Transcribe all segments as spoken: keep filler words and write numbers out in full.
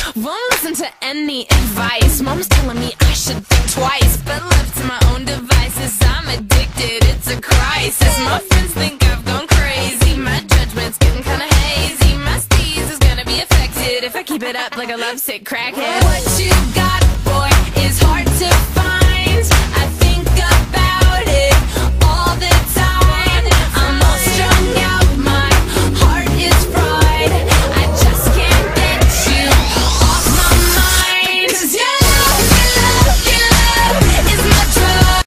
Won't listen to any advice. Mom's telling me I should think twice, but left to my own devices, I'm addicted, it's a crisis. My friends think I've gone crazy, my judgment's getting kinda hazy. My steez is gonna be affected if I keep it up like a lovesick crackhead. What you got, boy, is hard to find. I think about it all the time. I'm all strung out, my heart is fried. I just can't get you off my mind. 'Cause your love, your love, your love is my drug.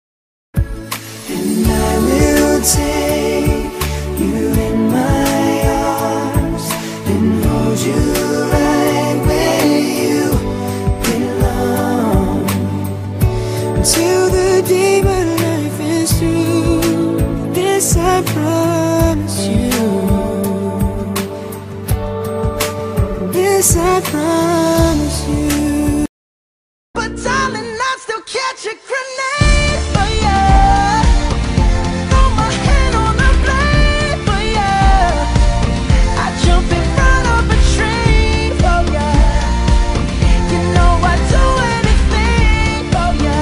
And I will take you in my arms and hold you right where you belong, until the day my life is through. This I promise you. This I promise you. But darling, I still catch a grenade for you. Throw my hand on the blade for you. I jump in front of a train for you. You know I'd do anything for you.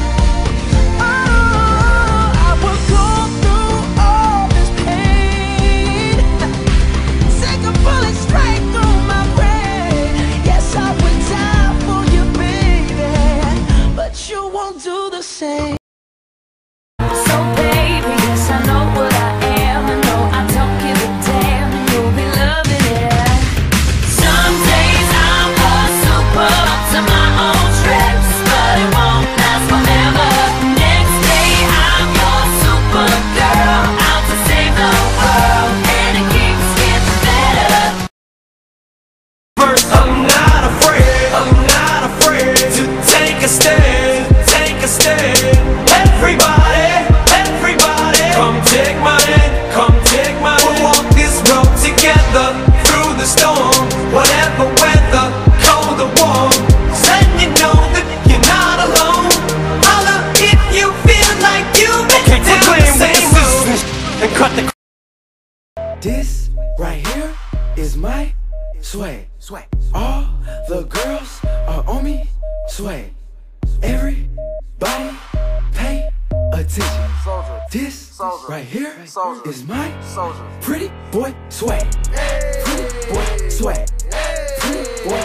Oh, I will go through all this pain. Take a bullet straight through my brain. Yes, I would die for you, baby, but you won't do the same. So baby, yes, I know what I am. I know I don't give a damn, and you'll be loving it. Some days I'm a super up to my own tricks, but it won't last forever. Next day I'm your super girl, out to save the world, and it keeps getting better. First, I'm not afraid, I'm not afraid to take a stand, take a stand. Everybody, everybody, come take my hand, come take my hand. We'll walk this road together through the storm, whatever weather, cold or warm. Let you know that you're not alone. Holla if you feel like you've been down the same road. And cut the. This right here is my swag. Swag. All the girls are on me. Swag. Everybody pay attention. This right here is my pretty boy swag. Pretty boy swag. Pretty boy.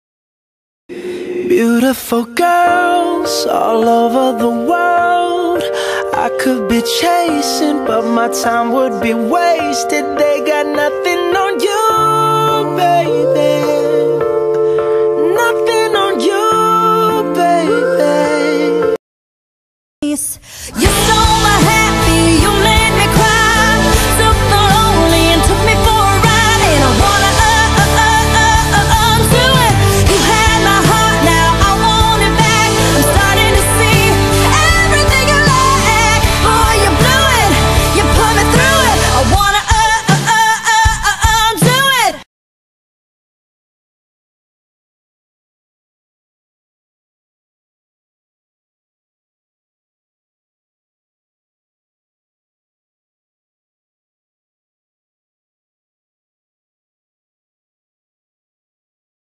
Beautiful girls all over the world I could be chasing, but my time would be wasted. They got nothing on you, baby. Nothing on you, baby.